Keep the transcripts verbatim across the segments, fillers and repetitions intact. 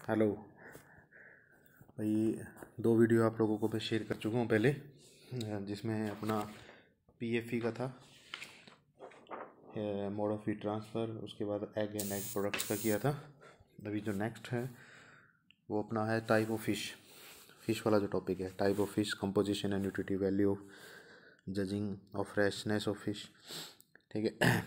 Hello भाई। दो video आप लोगों को मैं शेयर कर चुका हूँ पहले, जिसमें अपना पीएफई का था, मोड ऑफ हीट ट्रांसफ़र, उसके बाद एग एंड एग प्रोडक्ट्स का किया था। अभी जो नेक्स्ट है वो अपना है टाइप ऑफ फिश फिश वाला जो टॉपिक है, type of fish, composition and nutritive value, judging of freshness of fish. ठीक है।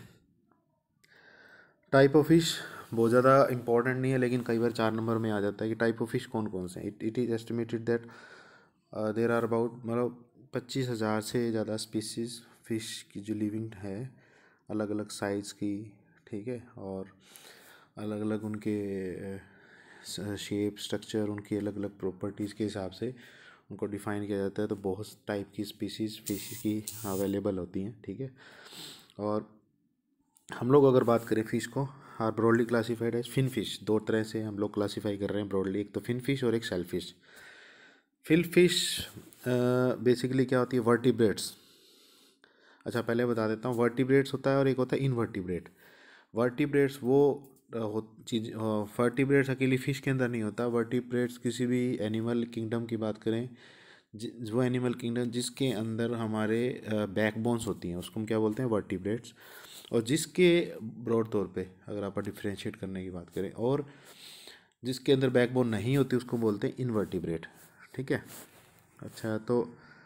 टाइप ऑफ फिश बहुत ज़्यादा इंपॉर्टेंट नहीं है, लेकिन कई बार चार नंबर में आ जाता है कि टाइप ऑफ फिश कौन कौन से हैं। It it is estimated that there are about मतलब पच्चीस हज़ार से ज़्यादा स्पीसीज फ़िश की जो लिविंग है, अलग अलग साइज़ की। ठीक है। और अलग अलग उनके शेप, स्ट्रक्चर, उनकी अलग अलग प्रॉपर्टीज़ के हिसाब से उनको डिफ़ाइन किया जाता है। तो बहुत टाइप की स्पीसीज फिश की अवेलेबल होती हैं। ठीक है। और हम लोग अगर बात करें फ़िश को, are broadly classified as fin fish. दो तरह से हम लोग क्लासीफाई कर रहे हैं ब्रॉडली, एक तो फिन फिश और एक shell fish. Fin fish basically क्या होती है, वर्टिब्रेट्स। अच्छा, पहले बता देता हूँ, वर्टिब्रेट्स होता है और एक होता है इनवर्टिब्रेट। वर्टिब्रेट्स वो हो चीज़, वर्टिब्रेट्स अकेली फ़िश के अंदर नहीं होता। वर्टिब्रेट्स किसी भी एनिमल किंगडम की बात करें, वो एनिमल किंगडम जिसके अंदर हमारे बैकबोन्स होती हैं, उसको हम क्या बोलते हैं, वर्टिब्रेट्स। और जिसके ब्रॉड तौर पे अगर आप डिफ्रेंशिएट करने की बात करें, और जिसके अंदर बैकबोन नहीं होती, उसको बोलते हैं इनवर्टिब्रेट। ठीक है। अच्छा, तो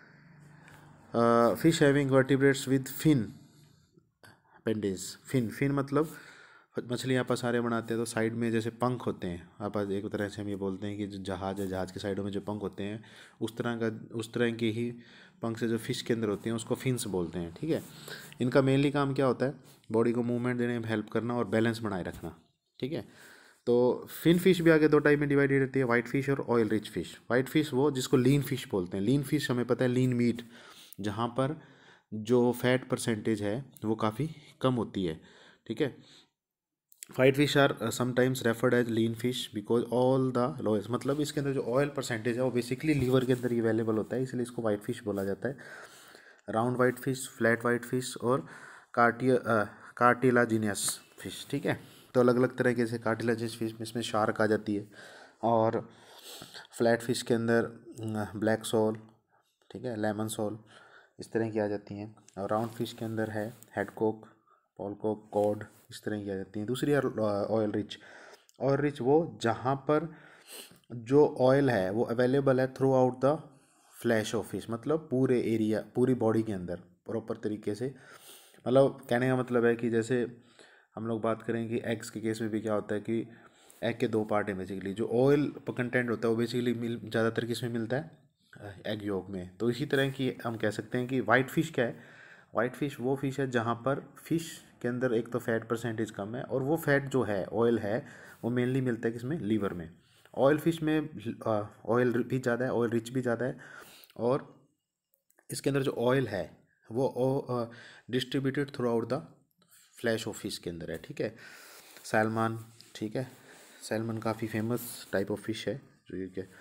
fish having vertebrates with fin appendage. Fin fin मतलब मछली आप सारे बनाते हैं तो साइड में जैसे पंख होते हैं, आप एक तरह से हम ये बोलते हैं कि जो जहाज है, जहाज के साइडों में जो पंख होते हैं, उस तरह का उस तरह के ही पंख से जो फिश के अंदर होते हैं उसको फिन्स बोलते हैं। ठीक है। इनका मेनली काम क्या होता है, बॉडी को मूवमेंट देने में हेल्प करना और बैलेंस बनाए रखना। ठीक है। तो फिन फिश भी आगे दो टाइप में डिवाइडेड रहती है, वाइट फिश और oil rich fish. White fish वो जिसको लीन फिश बोलते हैं। लीन फिश हमें पता है, लीन मीट, जहाँ पर जो फैट परसेंटेज है वो काफ़ी कम होती है। ठीक है। White fish are sometimes referred as lean fish because all the लॉयस, मतलब इसके अंदर जो ऑयल परसेंटेज है वो बेसिकली लीवर के अंदर ही अवेलेबल होता है, इसलिए इसको वाइट फिश बोला जाता है। Round white fish, flat white fish और कार्टिया कार्टिलाजिनियस फिश। ठीक है। तो अलग अलग तरीके से कार्टिलाजिनस फिश में इसमें शार्क आ जाती है, और फ्लैट फिश के अंदर ब्लैक सोल, ठीक है, लेमन सोल, इस तरह की आ जाती हैं। और राउंड फिश के अंदर है हेडकोक, पॉलकोक, कॉड, इस तरह की आ जाती हैं। दूसरी ऑयल रिच। ऑयल रिच वो जहाँ पर जो ऑयल है वो अवेलेबल है throughout the flesh of fish, मतलब पूरे एरिया, पूरी बॉडी के अंदर प्रॉपर तरीके से। मतलब कहने का मतलब है कि जैसे हम लोग बात करें कि एग्स के केस में भी क्या होता है कि एग के दो पार्ट हैं बेसिकली। जो ऑयल कंटेंट होता है वो बेसिकली मिल ज़्यादातर किस में मिलता है, एग योग में। तो इसी तरह की हम कह सकते हैं कि वाइट फिश क्या है, वाइट फिश वो फिश है जहाँ पर फिश के अंदर एक तो फैट परसेंटेज कम है, और वो फैट जो है, ऑयल है, वो मेनली मिलता है किसमें, लीवर में। ऑयल फिश में ऑयल भी ज़्यादा है, ऑयल रिच भी ज़्यादा है, और इसके अंदर जो ऑयल है वो distributed throughout the flesh of fish के अंदर है। ठीक है। सैल्मन, ठीक है, सैल्मन काफ़ी फेमस टाइप ऑफ फिश है जो ये के।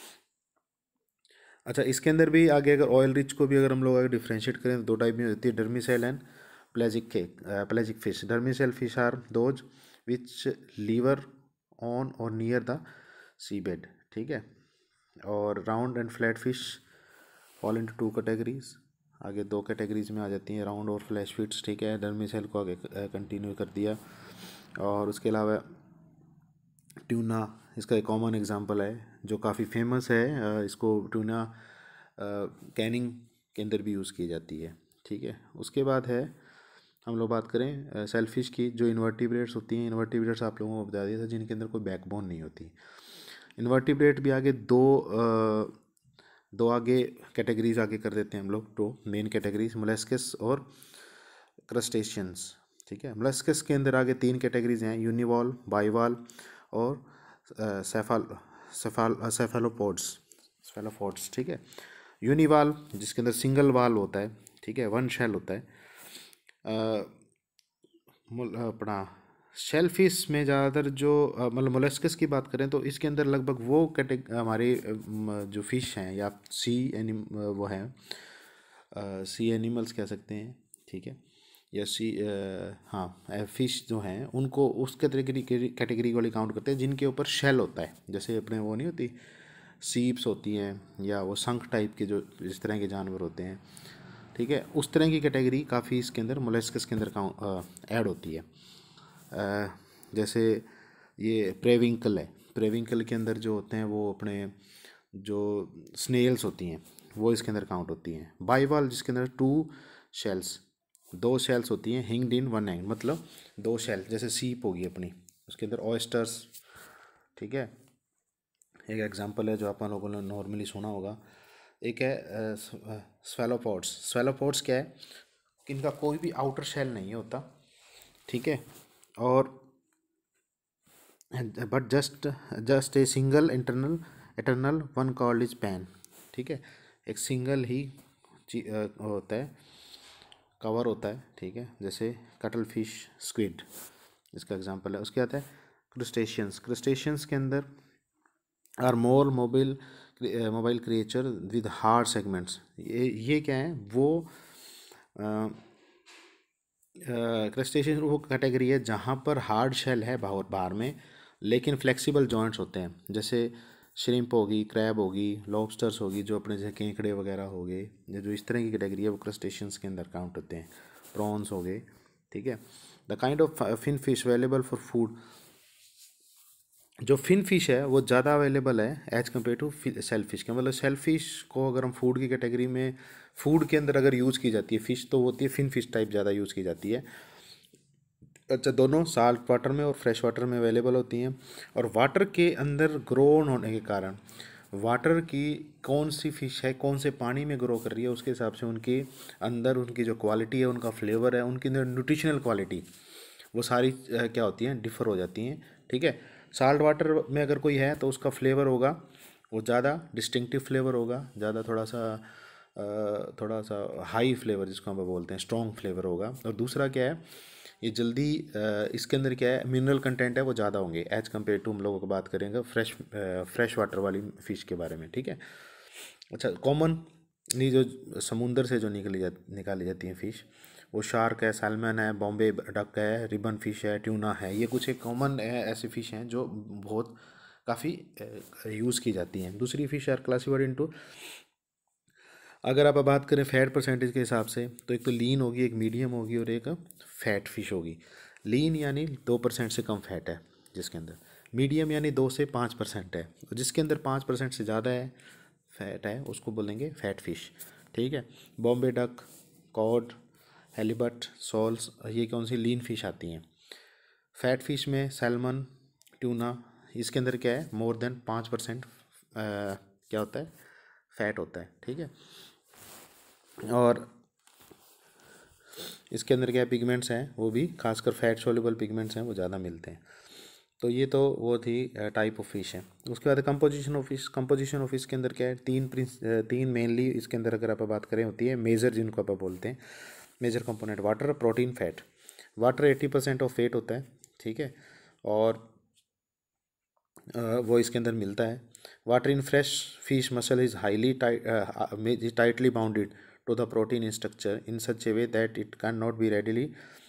अच्छा, इसके अंदर भी आगे अगर ऑयल रिच को भी अगर हम लोग अगर डिफ्रेंशिएट करें तो दो टाइप में होती है, डर्मीसेल एंड प्लेजिक के pelagic fish. Demersal fish are those which live on or near the sea bed. ठीक है। और round and flat fish fall into two categories. आगे दो कैटेगरीज में आ जाती हैं, राउंड और फ्लैश फिट्स। ठीक है। डर्मीसेल को आगे कंटिन्यू कर दिया। और उसके अलावा ट्यूना इसका एक कॉमन एग्जांपल है जो काफ़ी फेमस है। इसको ट्यूना कैनिंग के अंदर भी यूज़ की जाती है। ठीक है। उसके बाद है, हम लोग बात करें सेलफिश की, जो इन्वर्टिब्रेट्स होती हैं। इन्वर्टिब्रेट्स आप लोगों को बता दिया था, जिनके अंदर कोई बैकबोन नहीं होती। इन्वर्टिब्रेट भी आगे दो आ, दो आगे कैटेगरीज आगे कर देते हैं हम लोग, दो मेन कैटेगरीज, मोलस्कस और क्रस्टेशियंस। ठीक है। मोलस्कस के अंदर आगे तीन कैटेगरीज हैं, यूनिवॉल, बाइवॉल और सेफाल सेफाल सेफेलोपोड्स सेफेलोपोड्स। ठीक है। यूनिवाल जिसके अंदर सिंगल वाल होता है, ठीक है, वन शेल होता है। अपना शेल फिश में ज़्यादातर जो मतलब मोलस्कस की बात करें तो इसके अंदर लगभग वो कैटेग हमारे जो फिश हैं या सी एनिम वो हैं सी एनिमल्स कह सकते हैं। ठीक है। या सी अ, हाँ फिश जो हैं उनको उस कैटेगरी कैटेगरी वाली काउंट करते हैं जिनके ऊपर शेल होता है। जैसे अपने वो नहीं होती सीप्स होती हैं या वो शंख टाइप के जो इस तरह के जानवर होते हैं, ठीक है, उस तरह की कैटेगरी काफ़ी इसके अंदर मोलस्कस के अंदर का ऐड होती है। अ, जैसे ये प्रेविंकल है, प्रेविंकल के अंदर जो होते हैं वो अपने जो स्नेल्स होती हैं वो इसके अंदर काउंट होती हैं। बाइवॉल जिसके अंदर टू शेल्स, दो शेल्स होती हैं, हिंग्ड इन वन एंड, मतलब दो शेल, जैसे सीप होगी अपनी, उसके अंदर ऑयस्टर्स, ठीक है, एक एग्जांपल है जो आप लोगों ने नॉर्मली सुना होगा। एक है स्वेलोपॉड्स। स्वेलोपॉड्स क्या है कि इनका कोई भी आउटर शेल नहीं होता, ठीक है, और but just just a single internal eternal one called is pen, ठीक है, एक सिंगल ही ची- अ, होता है, कवर होता है, ठीक है, जैसे कटल फिश, स्क्विड इसका एग्जांपल है। उसके आता है क्रुस्टेशियंस। क्रुस्टेशियंस के अंदर are more mobile mobile creature with hard segments. ये ये क्या है, वो क्रस्टेशियन वो कैटेगरी है जहाँ पर हार्ड शेल है बाहर बाहर में, लेकिन फ्लेक्सिबल जॉइंट्स होते हैं। जैसे श्रिम्प होगी, क्रैब होगी, लॉबस्टर्स होगी, जो अपने जैसे केकड़े वगैरह हो गए, ये जो इस तरह की कैटेगरी है वो क्रस्टेशियंस के अंदर काउंट होते हैं। प्रॉन्स हो गए, ठीक है। The kind of fin fish available for food, जो फिन फिश है वो ज़्यादा अवेलेबल है as compare to shell fish के। मतलब सेल फिश को अगर हम फूड की कैटेगरी में, फूड के अंदर अगर यूज़ की जाती है फिश, तो होती है फिन फिश टाइप ज़्यादा यूज़ की जाती है। अच्छा, दोनों साल्ट वाटर में और फ्रेश वाटर में अवेलेबल होती हैं। और वाटर के अंदर ग्रो होने के कारण, वाटर की कौन सी फ़िश है, कौन से पानी में ग्रो कर रही है, उसके हिसाब से उनके अंदर उनकी जो क्वालिटी है, उनका फ्लेवर है, उनकी अंदर न्यूट्रिशनल क्वालिटी, वो सारी अ, क्या होती हैं, डिफ़र हो जाती हैं, ठीक है। साल्ट वाटर में अगर कोई है तो उसका फ्लेवर होगा वो ज़्यादा डिस्टिंक्टिव फ्लेवर होगा, ज़्यादा थोड़ा सा अ, थोड़ा सा हाई फ्लेवर जिसको हम बोलते हैं, स्ट्रॉन्ग फ्लेवर होगा। और दूसरा क्या है, ये जल्दी अ, इसके अंदर क्या है, मिनरल कंटेंट है वो ज़्यादा होंगे एज कम्पेयर टू हम लोगों को बात करेंगे फ्रेश फ्रेश वाटर वाली फ़िश के बारे में, ठीक है। अच्छा, कॉमन ये जो समुंदर से जो निकली जा निकाली जाती हैं फ़िश, वो शार्क है, सैल्मन है, बॉम्बे डक है, रिबन फिश है, ट्यूना है, ये कुछ एक कॉमन ऐसी फ़िश हैं जो बहुत काफ़ी यूज़ की जाती हैं। दूसरी फ़िश आर क्लासिफाइड इनटू, अगर आप बात करें फैट परसेंटेज के हिसाब से, तो एक तो लीन होगी, एक मीडियम होगी और एक फैट फिश होगी। लीन यानी दो परसेंट से कम फैट है जिसके अंदर, मीडियम यानी दो से पाँच परसेंट है, और जिसके अंदर पाँच परसेंट से ज़्यादा है फैट है उसको बोलेंगे फैट फिश, ठीक है। Bombay duck, cod, halibut, soles, ये कौन सी लीन फिश आती हैं। फैट फिश में सैल्मन, ट्यूना, इसके अंदर क्या है, मोर देन पाँच परसेंट क्या होता है, फैट होता है, ठीक है। और इसके अंदर क्या पिगमेंट्स हैं, वो भी खासकर फैट सोल्यूबल पिगमेंट्स हैं वो ज़्यादा मिलते हैं। तो ये तो वो थी टाइप ऑफ फिश है। उसके बाद composition of fish. Composition of fish के अंदर क्या है, तीन प्रिंस तीन मेनली इसके अंदर अगर आप बात करें होती है मेजर, जिनको आप बोलते हैं major component, water, protein, fat. Water eighty percent of weight होता है, ठीक है, और अ, वो इसके अंदर मिलता है। Water in fresh fish muscle is highly tightly bounded to the protein in structure in such a way that it can not be readily,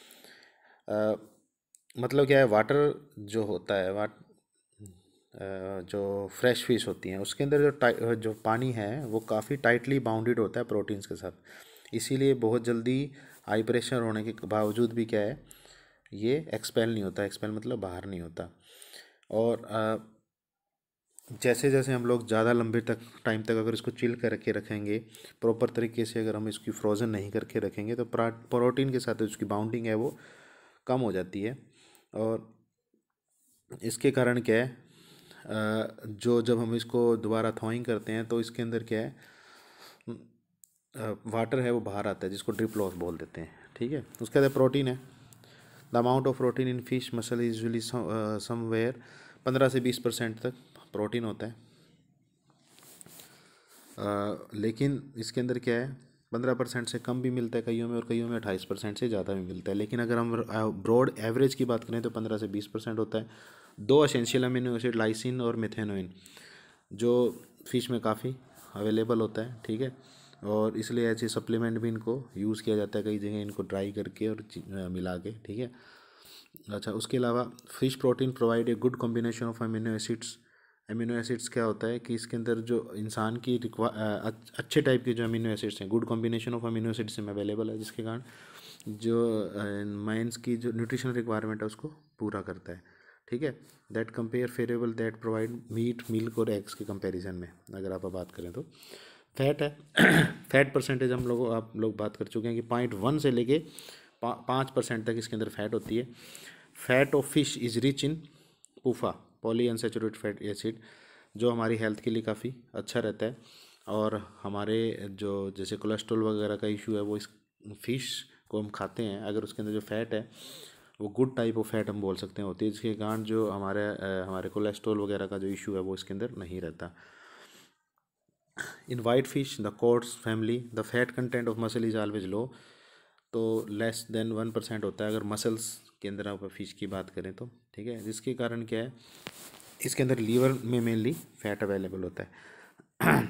मतलब क्या है, वाटर जो होता है, वाट अ, जो फ्रेश फिश होती हैं उसके अंदर जो टाइ जो पानी है वो काफ़ी टाइटली बाउंडेड होता है प्रोटीन्स के साथ, इसीलिए बहुत जल्दी हाई प्रेशर होने के बावजूद भी क्या है, ये एक्सपेल नहीं होता। एक्सपेल मतलब बाहर नहीं होता। और अ, जैसे जैसे हम लोग ज़्यादा लंबे तक टाइम तक अगर इसको चिल करके रखेंगे, प्रॉपर तरीके से अगर हम इसकी फ्रोज़न नहीं करके रखेंगे, तो प्रोटीन के साथ उसकी बाउंडिंग है वो कम हो जाती है। और इसके कारण क्या है, अ, जो जब हम इसको दोबारा थॉइंग करते हैं तो इसके अंदर क्या है, वाटर है वो बाहर आता है, जिसको ड्रिप लॉस बोल देते हैं, ठीक है। उसके बाद प्रोटीन है। The amount of protein in fish muscle is usually somewhere पंद्रह से बीस परसेंट तक प्रोटीन होता है। अ, लेकिन इसके अंदर क्या है, पंद्रह परसेंट से कम भी मिलता है कईयों में, और कईयों में अट्ठाईस परसेंट से ज़्यादा भी मिलता है। लेकिन अगर हम ब्रॉड एवरेज की बात करें तो पंद्रह से बीस परसेंट होता है। दो एसेंशियल अमीनो एसिड लाइसिन और मेथेनोइन, जो फिश में काफ़ी अवेलेबल होता है, ठीक है। और इसलिए ऐसे सप्लीमेंट भी इनको यूज़ किया जाता है कई जगह, इनको ड्राई करके और मिला के, ठीक है। अच्छा, उसके अलावा fish protein provide a good combination of amino acids. Amino acids क्या होता है कि इसके अंदर जो इंसान की रिक्वा अच्छे टाइप के जो अमीनो एसिड्स हैं, good combination of amino acids में अवेलेबल है, जिसके कारण जो माइंस की जो न्यूट्रिशनल रिक्वायरमेंट है उसको पूरा करता है, ठीक है। That compare favourable that provide meat, milk और एग्स के कंपैरिजन में अगर आप बात करें तो फैट है फैट परसेंटेज हम लोग आप लोग बात कर चुके हैं कि पॉइंट वन से लेके पा, पाँच परसेंट तक इसके अंदर फैट होती है। Fat of fish is rich in PUFA, poly unsaturated fat acid, जो हमारी हेल्थ के लिए काफ़ी अच्छा रहता है। और हमारे जो जैसे कोलेस्ट्रॉल वगैरह का इशू है वो इस फिश को हम खाते हैं, अगर उसके अंदर जो फैट है वो गुड टाइप ऑफ फैट हम बोल सकते हैं होती है, जिसके कारण जो हमारे हमारे कोलेस्ट्रॉल वगैरह का जो इशू है वो इसके अंदर नहीं रहता। In white fish the cods family the fat content of muscle is always low, तो लेस देन वन परसेंट होता है अगर मसल्स के अंदर आप फिश की बात करें तो, ठीक है। जिसके कारण क्या है, इसके अंदर लीवर में मेनली फैट अवेलेबल होता है।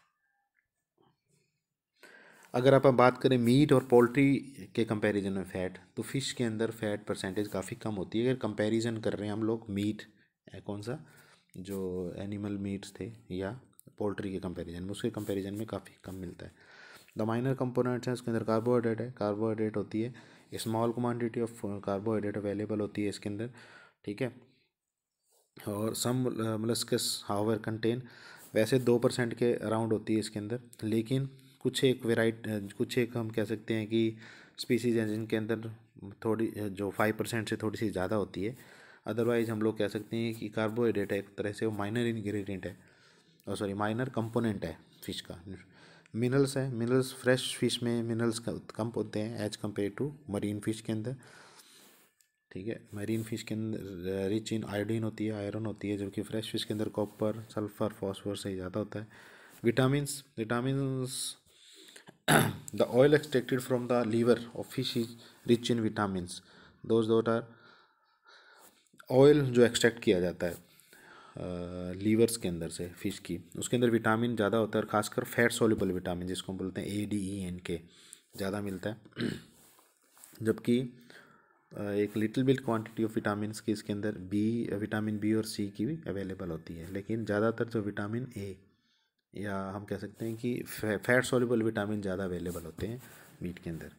अगर आप बात करें मीट और पोल्ट्री के कंपैरिजन में फ़ैट, तो फ़िश के अंदर फ़ैट परसेंटेज काफ़ी कम होती है। अगर कंपैरिजन कर रहे हैं हम लोग मीट, कौन सा जो एनिमल मीट्स थे या पोल्ट्री के कंपैरिजन में, उसके कंपैरिजन में काफ़ी कम मिलता है। द माइनर कंपोनेंट्स हैं, उसके अंदर कार्बोहाइड्रेट है, कार्बोहाइड्रेट होती है, small quantity of carbohydrate available होती है इसके अंदर, ठीक है। और सम मोलस्कस हाउवर कंटेन, वैसे दो परसेंट के अराउंड होती है इसके अंदर, लेकिन कुछ एक वेराइट कुछ एक हम कह सकते हैं कि स्पीसीज हैं जिनके अंदर थोड़ी जो फाइव परसेंट से थोड़ी सी ज़्यादा होती है। अदरवाइज हम लोग कह सकते हैं कि कार्बोहाइड्रेट है एक तरह से वो माइनर इंग्रेडिएंट है, और सॉरी माइनर कंपोनेंट है फिश का। मिनरल्स है, मिनरल्स फ्रेश फिश में मिनरल्स कम होते हैं as compare to marine fish के अंदर, ठीक है। मरीन फिश के अंदर रिच इन आयोडीन होती है, आयरन होती है, जबकि फ्रेश फिश के अंदर कॉपर, सल्फर, फॉस्फोरस से ज़्यादा होता है। Vitamins vitamins the oil extracted from the liver of fish is rich in vitamins, those that are oil जो एक्सट्रैक्ट किया जाता है लीवर्स के अंदर से फिश की, उसके अंदर विटामिन ज़्यादा होता है, और खासकर फैट सोल्यूबल विटामिन जिसको हम बोलते हैं ए डी ई एन के ज़्यादा मिलता है। जबकि एक little bit quantity of vitamin की इसके अंदर बी विटामिन बी और सी की भी अवेलेबल होती है, लेकिन ज़्यादातर जो विटामिन ए या हम कह सकते हैं कि फैट सोल्यूबल विटामिन ज़्यादा अवेलेबल होते हैं मीट के अंदर।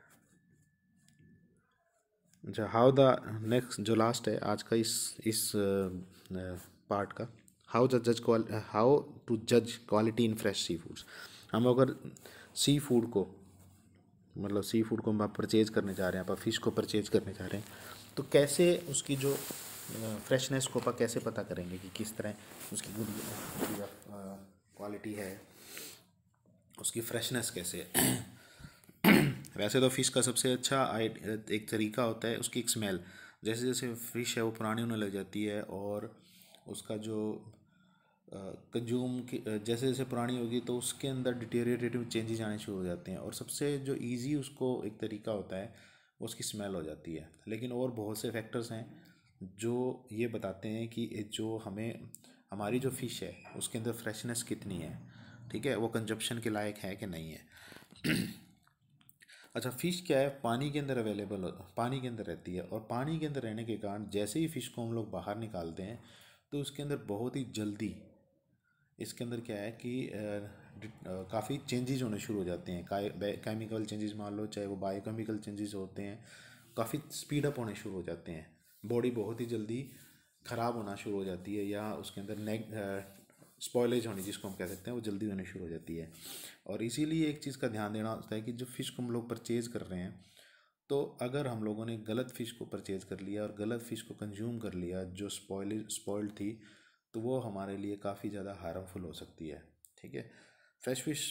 अच्छा, हाउ द नेक्स्ट जो लास्ट है आज का इस इस पार्ट का, हाउ द जज हाउ टू जज quality in fresh sea foods. हम अगर सी फूड को मतलब सी फूड को हम परचेज करने जा रहे हैं, आप फिश को परचेज करने जा रहे हैं, तो कैसे उसकी जो फ्रेशनेस को आप कैसे पता करेंगे कि किस तरह उसकी गुड क्वालिटी है, उसकी फ्रेशनेस कैसे है। वैसे तो फ़िश का सबसे अच्छा एक तरीका होता है उसकी एक स्मेल, जैसे जैसे फ़िश है वो पुरानी होने लग जाती है और उसका जो कंज्यूम की जैसे जैसे पुरानी होगी तो उसके अंदर डिटेरियोरेटिव चेंजेस आने शुरू हो जाते हैं, और सबसे जो इजी उसको एक तरीका होता है वो उसकी स्मेल हो जाती है। लेकिन और बहुत से फैक्टर्स हैं जो ये बताते हैं कि जो हमें हमारी जो फ़िश है उसके अंदर फ्रेशनेस कितनी है, ठीक है, वो कंजप्शन के लायक है कि नहीं है। अच्छा, फ़िश क्या है, पानी के अंदर अवेलेबल पानी के अंदर रहती है, और पानी के अंदर रहने के कारण जैसे ही फ़िश को हम लोग बाहर निकालते हैं तो उसके अंदर बहुत ही जल्दी इसके अंदर क्या है कि काफ़ी चेंजेस होने शुरू हो जाते हैं, केमिकल चेंजेस मान लो, चाहे वो बायोकेमिकल चेंजेस होते हैं, काफ़ी स्पीड अप होने शुरू हो जाते हैं। बॉडी बहुत ही जल्दी ख़राब होना शुरू हो जाती है, या उसके अंदर नेग स्पॉयलेज होनी जिसको हम कह सकते हैं वो जल्दी होनी शुरू हो जाती है। और इसीलिए एक चीज़ का ध्यान देना होता है कि जो फ़िश को हम लोग परचेज़ कर रहे हैं, तो अगर हम लोगों ने गलत फ़िश को परचेज़ कर लिया और गलत फ़िश को कंज्यूम कर लिया जो स्पॉइल स्पॉइल्ड थी, तो वो हमारे लिए काफ़ी ज़्यादा हार्मफुल हो सकती है, ठीक है। फ्रेश फिश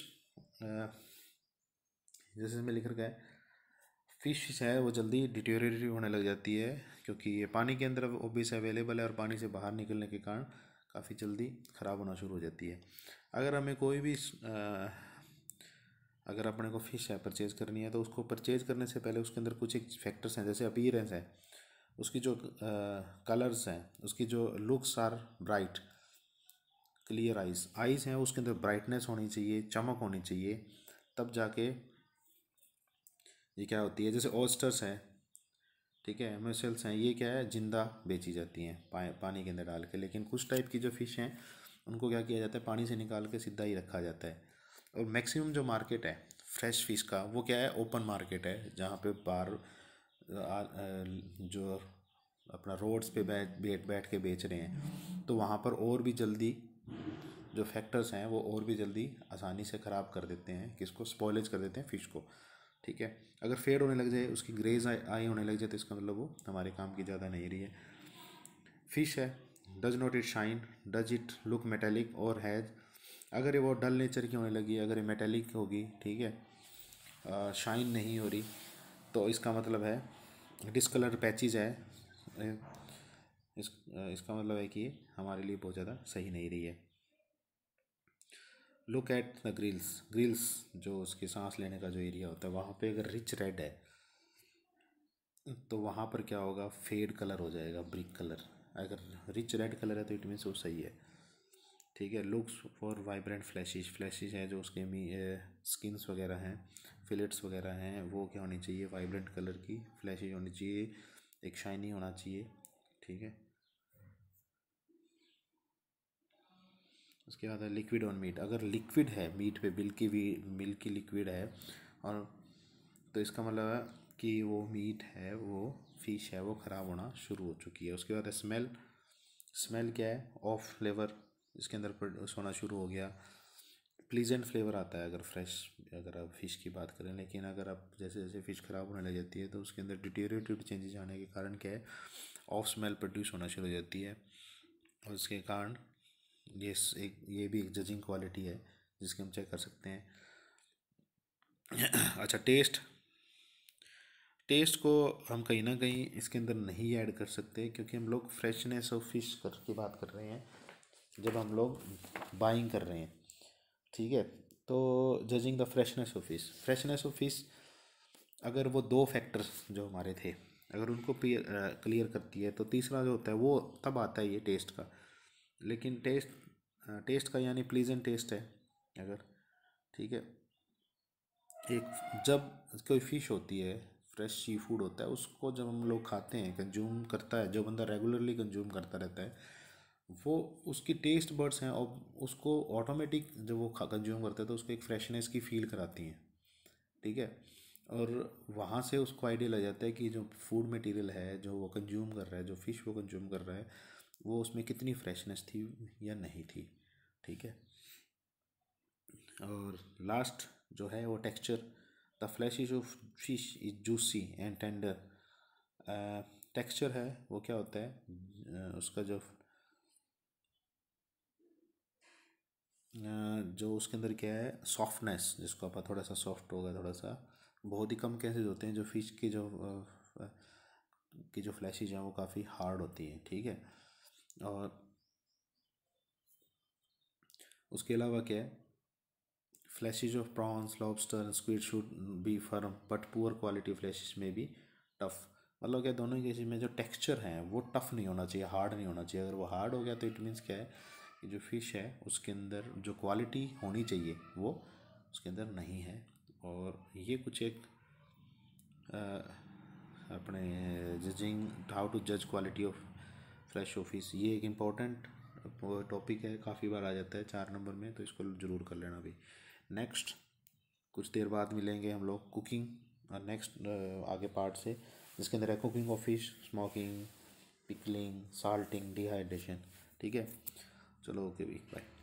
जैसे इसमें लिख रखा है, फ़िश है वो जल्दी डिटेरियोरेट होने लग जाती है क्योंकि ये पानी के अंदर ओबियस अवेलेबल है, और पानी से बाहर निकलने के कारण काफ़ी जल्दी ख़राब होना शुरू हो जाती है। अगर हमें कोई भी आ, अगर अपने को फ़िश है परचेज़ करनी है, तो उसको परचेज़ करने से पहले उसके अंदर कुछ एक फैक्टर्स हैं, जैसे अपीयरेंस है, उसकी जो कलर्स हैं, उसकी जो looks are bright, clear eyes eyes हैं उसके अंदर ब्राइटनेस होनी चाहिए, चमक होनी चाहिए, तब जाके ये क्या होती है। जैसे ऑयस्टर्स हैं, ठीक है, मसल्स हैं, ये क्या है, जिंदा बेची जाती हैं पा, पानी के अंदर डाल के। लेकिन कुछ टाइप की जो फ़िश हैं उनको क्या किया जाता है, पानी से निकाल के सीधा ही रखा जाता है। और मैक्सिमम जो मार्केट है फ्रेश फ़िश का वो क्या है, ओपन मार्केट है, जहाँ पे बाहर जो अपना रोड्स पे बैठ बैठ बैठ के बेच रहे हैं, तो वहाँ पर और भी जल्दी जो फैक्टर्स हैं वो और भी जल्दी आसानी से ख़राब कर देते हैं, किसको, स्पॉइलेज कर देते हैं फ़िश को, ठीक है। अगर फेड होने लग जाए, उसकी ग्रेज आई आई होने लग जाए, तो इसका मतलब वो हमारे काम की ज़्यादा नहीं रही है। फिश है, does not it shine, does it look metallic और हैज़, अगर ये वो डल नेचर की होने लगी, अगर ये मेटेलिक होगी, ठीक है, शाइन नहीं हो रही, तो इसका मतलब है डिसकलर पैचेज है, इस इसका मतलब है कि ये हमारे लिए बहुत ज़्यादा सही नहीं रही है। Look at the grills, grills जो उसके सांस लेने का जो एरिया होता है, वहाँ पे अगर रिच रेड है तो वहाँ पर क्या होगा, फेड कलर हो जाएगा, ब्रिक कलर। अगर रिच रेड कलर है तो इट मीन्स वो सही है, ठीक है। Looks for vibrant flesh is, flesh is है जो उसके मी स्किन्स वगैरह हैं, फिलेट्स वगैरह हैं, वो क्या होनी चाहिए, वाइब्रेंट कलर की फ्लैशिश होनी चाहिए, एक शाइनी होना चाहिए, ठीक है। उसके बाद है लिक्विड ऑन मीट, अगर लिक्विड है मीट पे, मिल्की भी मिल्की लिक्विड है, और तो इसका मतलब है कि वो मीट है, वो फिश है, वो ख़राब होना शुरू हो चुकी है। उसके बाद है स्मेल, स्मेल क्या है, ऑफ फ्लेवर, इसके अंदर प्रोड्यूस होना शुरू हो गया। प्लीजेंट फ्लेवर आता है अगर फ्रेश, अगर आप फ़िश की बात करें। लेकिन अगर आप जैसे जैसे फ़िश ख़राब होने लग जाती है तो उसके अंदर डिटेरियोरेटिव चेंजेस आने के कारण क्या है, ऑफ स्मेल प्रोड्यूस होना शुरू हो जाती है, और उसके कारण ये एक ये भी एक जजिंग क्वालिटी है जिसके हम चेक कर सकते हैं। अच्छा, टेस्ट, टेस्ट को हम कहीं ना कहीं इसके अंदर नहीं ऐड कर सकते, क्योंकि हम लोग फ्रेशनेस ऑफ फिश कर की बात कर रहे हैं जब हम लोग बाइंग कर रहे हैं, ठीक है। तो judging the freshness of fish, freshness of fish अगर वो दो फैक्टर्स जो हमारे थे अगर उनको क्लियर करती है, तो तीसरा जो होता है वो तब आता है ये टेस्ट का। लेकिन टेस्ट, टेस्ट का यानी प्लीजेंट टेस्ट है अगर, ठीक है। एक जब कोई फ़िश होती है, फ्रेश सी फूड होता है, उसको जब हम लोग खाते हैं, कंज्यूम करता है, जो बंदा रेगुलरली कंज्यूम करता रहता है, वो उसकी टेस्ट बर्ड्स हैं और उसको ऑटोमेटिक जब वो खा कंज्यूम करता है तो उसको एक फ्रेशनेस की फील कराती हैं, ठीक है। और वहाँ से उसको आइडिया लग जाता है कि जो फूड मटेरियल है जो वो कंज्यूम कर रहा है, जो फ़िश वो कंज्यूम कर रहा है, वो उसमें कितनी फ्रेशनेस थी या नहीं थी, ठीक है। और लास्ट जो है वो texture, the flesh is of fish is juicy and tender. Texture है वो क्या होता है, अ, उसका जो अ, जो उसके अंदर क्या है, सॉफ्टनेस, जिसको आप थोड़ा सा सॉफ्ट होगा, थोड़ा सा, बहुत ही कम केसेस होते हैं जो फिश की जो अ, की जो फ्लैशेज हैं वो काफ़ी हार्ड होती हैं, ठीक है। और उसके अलावा क्या है, fleshes of prawns, lobster and squid should be firm but poor quality fleshes में बी टफ। मतलब क्या, दोनों केसेस में जो टेक्सचर है वो टफ नहीं होना चाहिए, हार्ड नहीं होना चाहिए। अगर वो हार्ड हो गया तो इट मीन्स क्या है कि जो फिश है उसके अंदर जो क्वालिटी होनी चाहिए वो उसके अंदर नहीं है। और ये कुछ एक अ, अपने जजिंग, हाउ टू जज क्वालिटी ऑफ फ्रेश ऑफिस, ये एक इम्पोर्टेंट टॉपिक है, काफ़ी बार आ जाता है चार नंबर में, तो इसको ज़रूर कर लेना भी। नेक्स्ट कुछ देर बाद मिलेंगे हम लोग कुकिंग और नेक्स्ट आगे पार्ट से, जिसके अंदर है cooking of fish, smoking, pickling, salting, dehydration, ठीक है। चलो ओके भी, बाय।